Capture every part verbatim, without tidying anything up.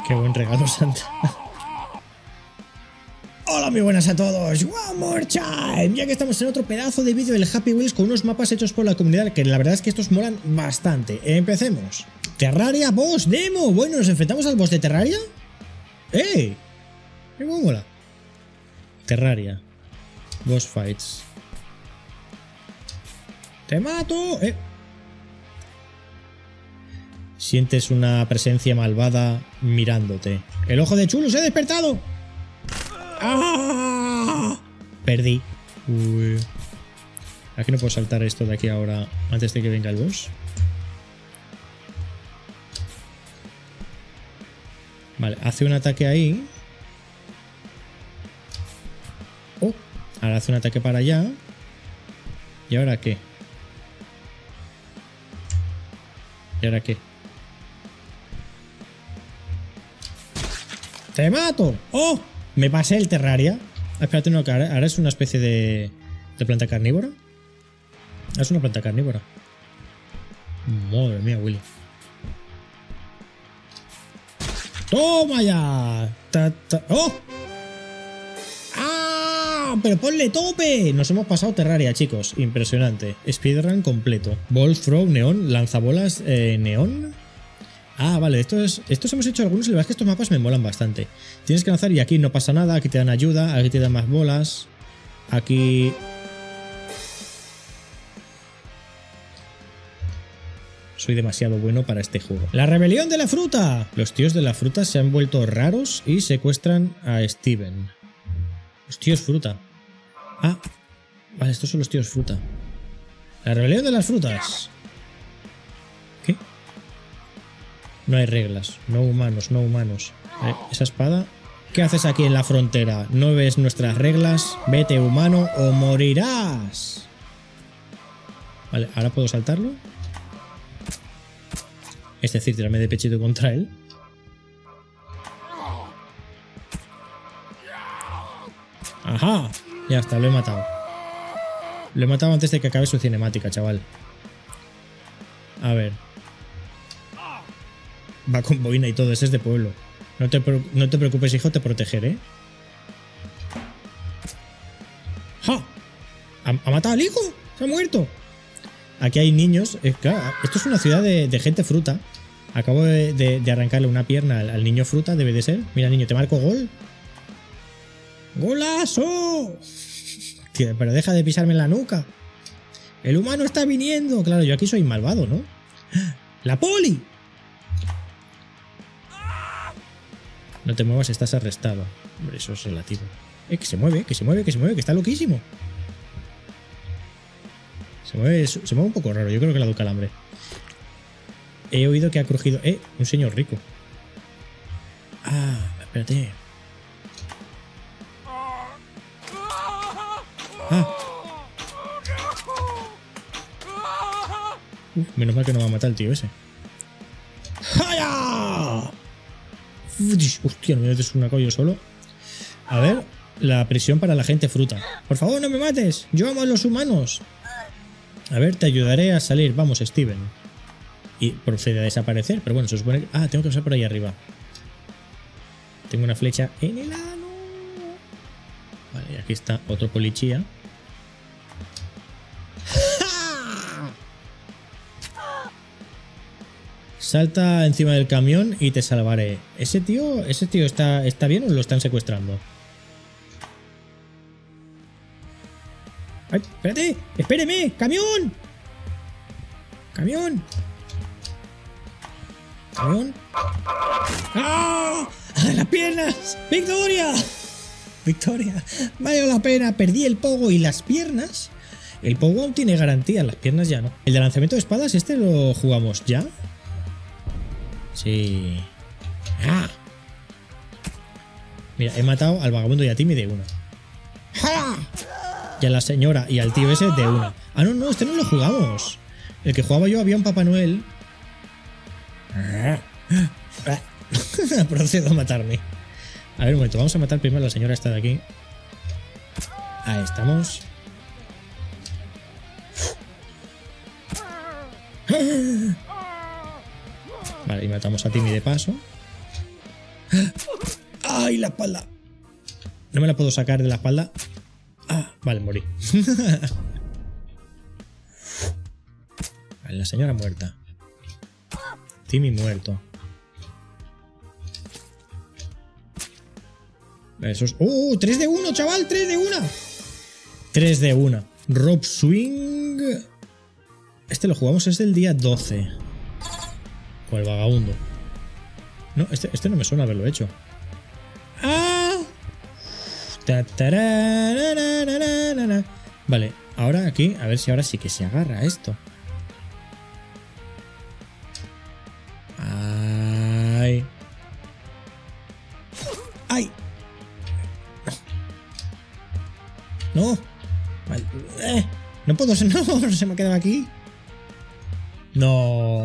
Qué buen regalo, Santa. Hola, muy buenas a todos. One more time. Ya que estamos en otro pedazo de vídeo del Happy Wheels con unos mapas hechos por la comunidad, que la verdad es que estos molan bastante. Empecemos. Terraria Boss Demo. Bueno, ¿nos enfrentamos al boss de Terraria? ¡Eh! ¡Qué mola! Terraria. Boss Fights. ¡Te mato! ¡Eh! Sientes una presencia malvada mirándote. ¡El ojo de Chulo se ha despertado! ¡Ah! Perdí. Uy. Aquí no puedo saltar esto de aquí ahora antes de que venga el boss. Vale, hace un ataque ahí. Oh, ahora hace un ataque para allá. ¿Y ahora qué? ¿Y ahora qué? ¡Te mato! ¡Oh! Me pasé el Terraria. Ah, espérate, no, que ahora, ahora es una especie de, de planta carnívora. Es una planta carnívora. Madre mía, Willy. ¡Toma ya! Ta, ta. ¡Oh! ¡Ah! ¡Pero ponle tope! Nos hemos pasado Terraria, chicos. Impresionante. Speedrun completo. Ball Throw Neón. Lanzabolas eh, Neón. Ah, vale. Estos, estos hemos hecho algunos y la verdad es que estos mapas me molan bastante. Tienes que lanzar y aquí no pasa nada. Aquí te dan ayuda. Aquí te dan más bolas. Aquí... Soy demasiado bueno para este juego. ¡La rebelión de la fruta! Los tíos de la fruta se han vuelto raros y secuestran a Steven. Los tíos fruta. Ah, vale, estos son los tíos fruta. La rebelión de las frutas. ¿Qué? No hay reglas. No humanos, no humanos. Eh, esa espada... ¿Qué haces aquí en la frontera? ¿No ves nuestras reglas? Vete, humano, o morirás. Vale, ahora puedo saltarlo. Es decir, tirarme de pechito contra él. ¡Ajá! Ya está, lo he matado. Lo he matado antes de que acabe su cinemática, chaval. A ver. Va con boina y todo, ese es de pueblo. No te, no te preocupes, hijo, te protegeré. ¡Ja! ¿Ha, ¿Ha matado al hijo? ¡Se ha muerto! Aquí hay niños. Eh, claro, esto es una ciudad de, de gente fruta. Acabo de, de, de arrancarle una pierna al, al niño fruta, debe de ser. Mira, niño, te marco gol. ¡Golazo! Tío, pero deja de pisarme en la nuca. El humano está viniendo. Claro, yo aquí soy malvado, ¿no? ¡La poli! No te muevas, estás arrestado. Hombre, eso es relativo. Eh, que se mueve, que se mueve, que se mueve, que está loquísimo. Se mueve, se mueve un poco raro, yo creo que le ha dado calambre. He oído que ha crujido... ¡Eh! Un señor rico. Ah, espérate. Ah. Uf, menos mal que no va a matar el tío ese. ¡Jaya! Hostia, no me metes una coño solo. A ver, la prisión para la gente fruta. Por favor, no me mates. Yo amo a los humanos. A ver, te ayudaré a salir. Vamos, Steven. Y procede a desaparecer. Pero bueno, se supone que... Ah, tengo que pasar por ahí arriba. Tengo una flecha en el ano. Vale, y aquí está otro policía. Salta encima del camión y te salvaré. ¿Ese tío, ese tío está, está bien o lo están secuestrando? ¡Ay, espérate! ¡Espéreme! ¡Camión! ¡Camión! ¿Camión? ¡Ah! ¡A las piernas! ¡Victoria! ¡Victoria! Vale la pena. Perdí el pogo y las piernas. El pogo aún tiene garantía, las piernas ya no. ¿El de lanzamiento de espadas, este lo jugamos ya? Sí. ¡Ah! Mira, he matado al vagabundo y a Timmy de una. ¡Ah! Y a la señora y al tío ese de una. Ah, no, no, este no lo jugamos. El que jugaba yo había un Papá Noel. Procedo a matarme. A ver, un momento, vamos a matar primero a la señora esta de aquí. Ahí estamos. Vale, y matamos a Timmy de paso. ¡Ay, la espalda! No me la puedo sacar de la espalda. Ah, vale, morí. Vale, la señora muerta. Timmy muerto. Esos... ¡Oh! tres de uno, chaval! ¡tres de uno! tres de uno. Rope Swing. Este lo jugamos desde el día doce. Con el vagabundo. No, este, este no me suena haberlo hecho. ¡Ah! Ta, tará, na, na, na, na, na. Vale, ahora aquí, a ver si ahora sí que se agarra esto. ¡Ay! ¡Ay! No. Vale. Eh, no puedo ser. No, se me ha quedado aquí. No.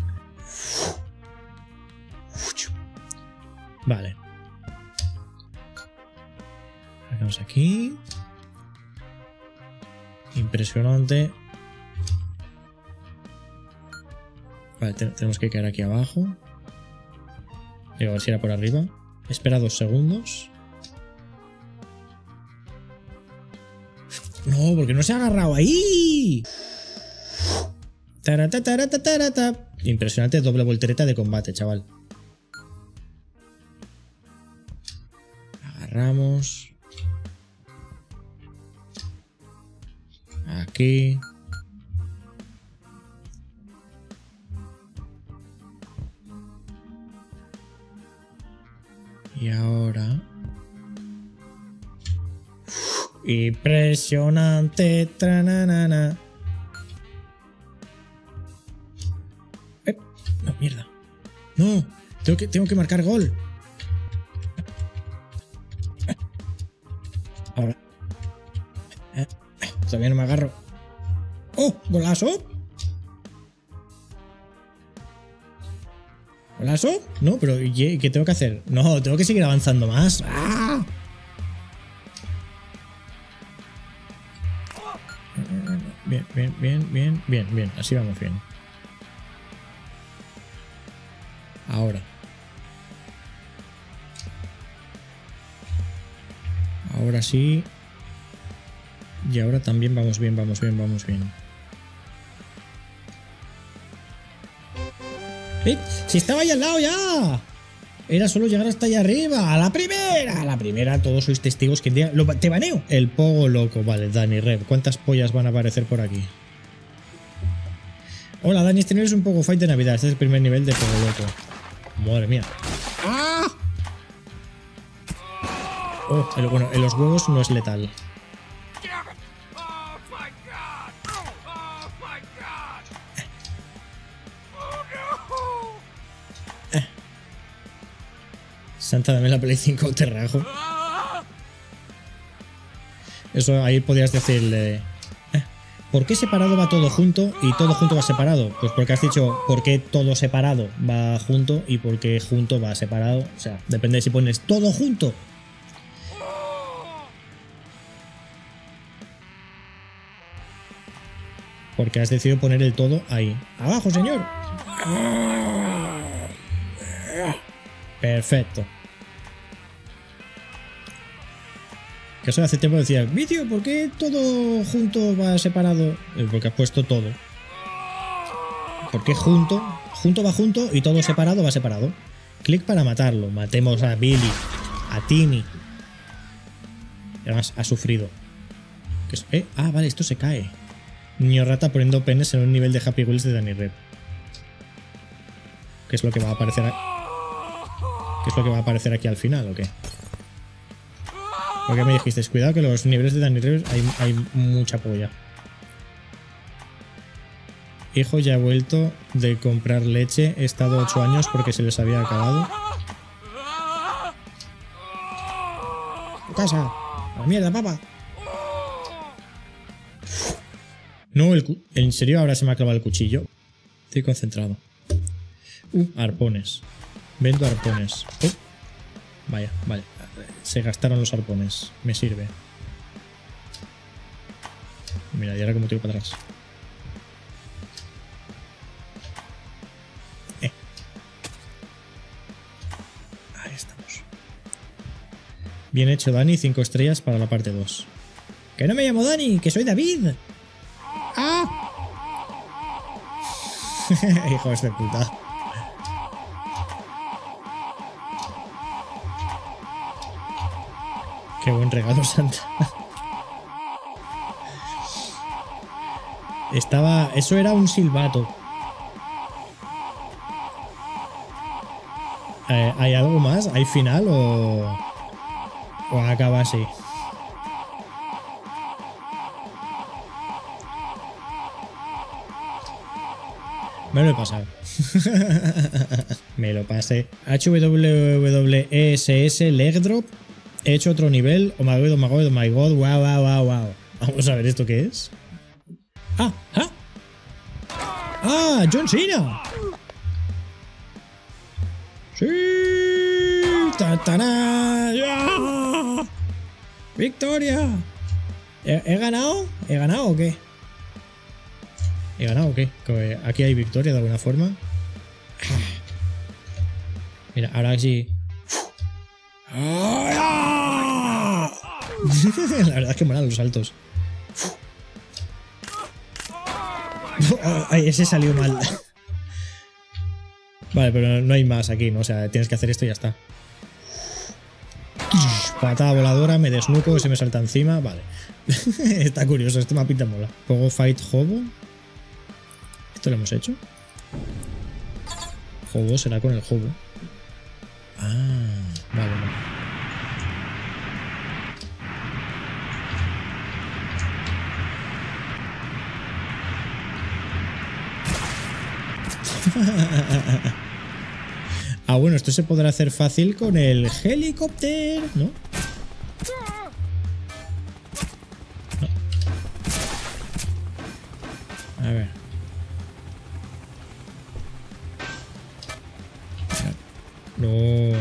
Vale. Vamos aquí. Impresionante. Vale, te tenemos que caer aquí abajo. Digo, a ver si era por arriba. Espera dos segundos. No, porque no se ha agarrado ahí. Tarata, tarata, tarata. Impresionante doble voltereta de combate, chaval. Agarramos. Aquí. Y ahora... Impresionante. Trananana. Eh, no, mierda. No, tengo que, tengo que marcar gol. Ahora. Eh, eh, todavía no me agarro. ¡Oh! ¡Golazo! ¿Golazo? No, pero ¿qué tengo que hacer? No, tengo que seguir avanzando más. ¡Ah! Bien, bien, bien, bien, bien, bien. Así vamos bien. Ahora. Ahora sí. Y ahora también vamos bien, vamos bien, vamos bien. ¡Eh! ¡Si estaba ahí al lado ya! Era solo llegar hasta allá arriba. ¡A la primera! ¡A la primera! Todos sois testigos que día... Lo... ¡Te baneo! El pogo loco. Vale, Dani Rev. ¿Cuántas pollas van a aparecer por aquí? Hola, Dani. Este nivel es un pogo fight de Navidad. Este es el primer nivel de pogo loco. Madre mía. ¡Ah! Oh, el, bueno, en los huevos no es letal. Santa, dame la Play cinco, te rajo. Eso ahí podrías decirle... Eh, ¿por qué separado va todo junto y todo junto va separado? Pues porque has dicho por qué todo separado va junto y por qué junto va separado. O sea, depende de si pones todo junto. Porque has decidido poner el todo ahí. ¡Abajo, señor! Perfecto. Que eso hace tiempo decía, vídeo, ¿por qué todo junto va separado? Porque has puesto todo. ¿Por qué junto? Junto va junto y todo separado va separado. Clic para matarlo. Matemos a Billy, a Timmy. Y además ha sufrido. ¿Eh? Ah, vale, esto se cae. Niño rata poniendo penes en un nivel de Happy Wheels de Dani Rev. ¿Qué es lo que va a aparecer aquí? ¿Qué es lo que va a aparecer aquí al final o qué? Porque me dijisteis, cuidado que los niveles de Dani Rev hay, hay mucha polla. Hijo ya ha vuelto de comprar leche. He estado ocho años porque se les había acabado. ¡Casa! ¡A la mierda, papá! No, el en serio ahora se me ha clavado el cuchillo. Estoy concentrado. Uh, arpones. Vendo arpones. Oh. Vaya, vale. Se gastaron los arpones. Me sirve. Mira, y ahora como tiro para atrás. Eh. Ahí estamos. Bien hecho, Dani. Cinco estrellas para la parte dos. ¡Que no me llamo Dani! ¡Que soy David! ¡Ah! Hijos de puta. Qué buen regalo, Santa. Estaba... Eso era un silbato. Eh, ¿Hay algo más? ¿Hay final o...? ¿O acaba así? Me lo he pasado. Me lo pasé. H W W E S S Leg Drop. He hecho otro nivel. Oh my god, oh my god, oh my god. Wow, wow, wow, wow. Vamos a ver esto qué es. ¡Ah! ¡Ah! ¡Ah! ¡John Cena! ¡Sí! ¡Tatana! ¡Ya! ¡Victoria! ¿He, ¿He ganado? ¿He ganado o qué? ¿He ganado o qué? Que aquí hay victoria de alguna forma. Mira, ahora sí. La verdad es que molan los saltos. Ay, ese salió mal. Vale, pero no hay más aquí, ¿no? O sea, tienes que hacer esto y ya está. Patada voladora, me desnuco y se me salta encima. Vale. Está curioso, este mapita mola. Pogo Fight Hobo. ¿Esto lo hemos hecho? Hobo será con el Hobo. Ah, vale, vale. Ah, bueno, esto se podrá hacer fácil con el helicóptero, ¿no? No. A ver. No.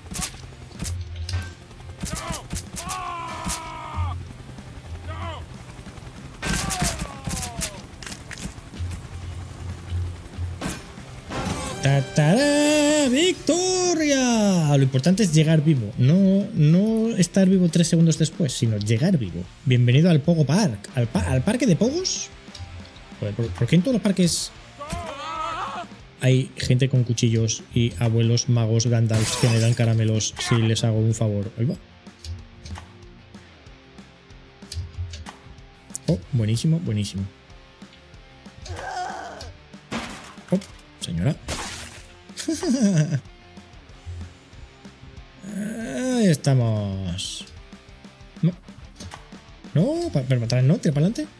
¡Tatará! ¡Victoria! Lo importante es llegar vivo. No, no estar vivo tres segundos después, sino llegar vivo. Bienvenido al Pogo Park. ¿Al, pa al parque de Pogos? Joder, ¿por, ¿por qué en todos los parques hay gente con cuchillos y abuelos magos Gandalf que me dan caramelos si les hago un favor? Ahí va. Oh, buenísimo, buenísimo. Oh, señora. Ahí estamos. No. No, pero para atrás no, tira para adelante.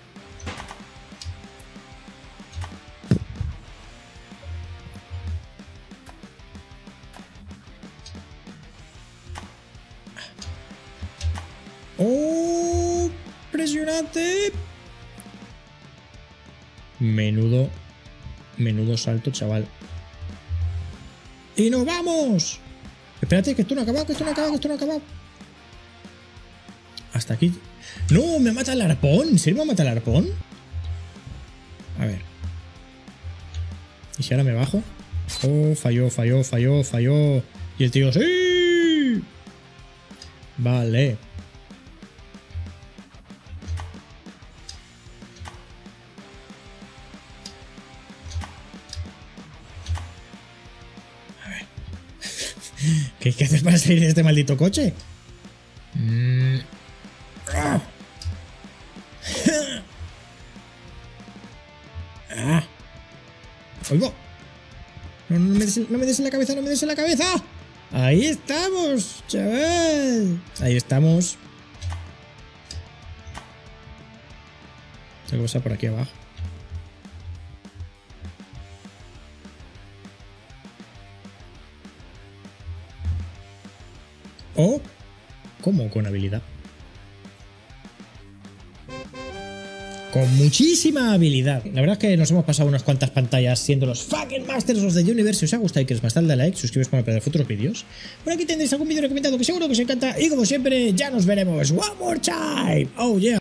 ¡Oh! ¡Impresionante! Menudo, menudo salto, chaval. ¡Y nos vamos! Espérate, que esto no ha acabado, que esto no ha acabado, que esto no ha acabado. Hasta aquí. ¡No! ¡Me mata el arpón! ¿En serio me mata el arpón? A ver. ¿Y si ahora me bajo? Oh, falló, falló, falló, falló. Y el tío, ¡sí! Vale. ¿Qué, ¿Qué haces para salir de este maldito coche? Mm. Ah. Ah. ¡Oigo! No, no, me des, no me des en la cabeza, no me des en la cabeza. Ahí estamos, chaval. Ahí estamos. Tengo que pasar por aquí abajo. ¿O cómo? Con habilidad. Con muchísima habilidad. La verdad es que nos hemos pasado unas cuantas pantallas siendo los fucking Masters of the Universe. Si os ha gustado y queréis más, dale a like, suscribiros para no perder futuros vídeos. Por aquí tendréis algún vídeo recomendado que seguro que os encanta. Y como siempre, ya nos veremos. One more time. Oh yeah.